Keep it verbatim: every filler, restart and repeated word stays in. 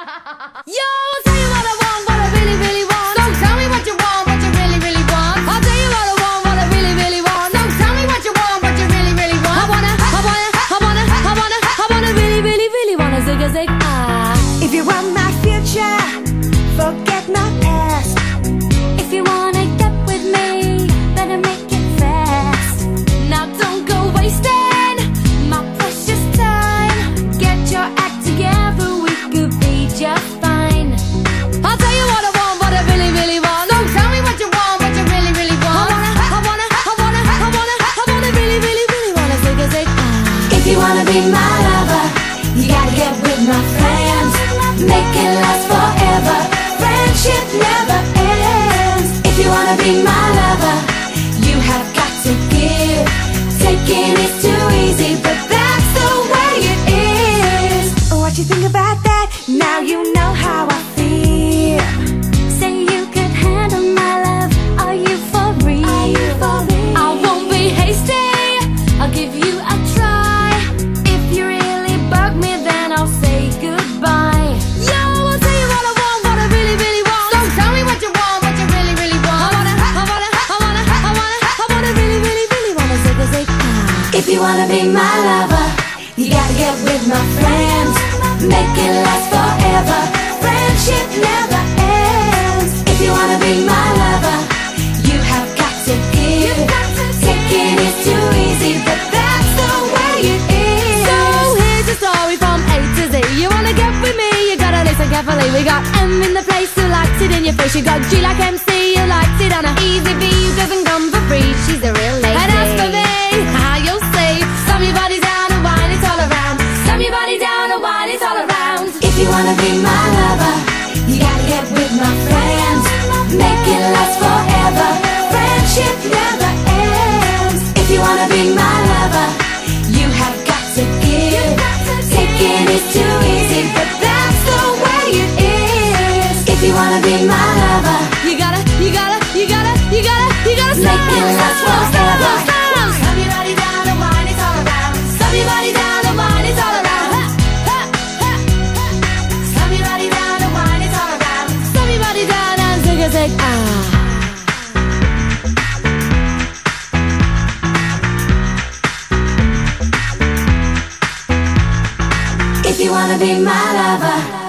Yo, I'll tell you what I want, what I really, really want. So tell me what you want, what you really, really want. I'll tell you what I want, what I really, really want. So tell me what you want, what you really, really want. I wanna, I wanna, I wanna, I wanna, I wanna really, really, really wanna zig a zig ah. If you want my future, forget my past. If you wanna get with me, better make it fast. Now don't go wasting my precious time. Get your act together, we could be just fine. I'll tell you what I want, what I really, really want. So tell me what you want, what you really, really want. I wanna, I wanna, I wanna, I wanna, I wanna really, really, really wanna zig a zig ah. If you wanna be my lover, you gotta get with my friends. Make it last forever. Friendship never ends. If you wanna be my lover, you have got to give. Taking is too easy, but that's the way it is. What you think about that? Now you know how I feel. Say you could handle my love. Are you for real? Are you for real? I won't be hasty, I'll give you a try. If you really bug me, then I'll say goodbye. Yo, I'll tell you what I want, what I really, really want. So tell me what you want, what you really, really want. I wanna, I wanna, I wanna, I wanna, I wanna really, really, really wanna zig a zig ah. If you wanna be my lover, you gotta get with my friends. Make it last forever. Friendship never ends. If you wanna be my lover, you have got to give. Taking is too easy, but that's the way it is. So here's a story from A to Z. You wanna get with me, you gotta listen carefully. We got M in the place who likes it in your face. You got G like M C who likes it on a easy B who doesn't come for free. She's a real lady. And as for me, how you'll see, slam your body down and wine it all around. Slam your body down and wine it all around. If you wanna be my lover, you gotta get with my friends. Make it last forever. Friendship never ends. If you wanna be my lover, you have got to give. Taking is too easy, but that's the way it is. If you wanna be my lover, You gotta, you gotta, you gotta, you gotta, you gotta slow, make it last slow, slow, forever. slow. Slam your body down and wine it all around. Slam your body down and wine it all around. Ha, ha, ha, ha. Slam your body down and wine it all around. Slam your body down and zig a zig ah. If you wanna be my lover,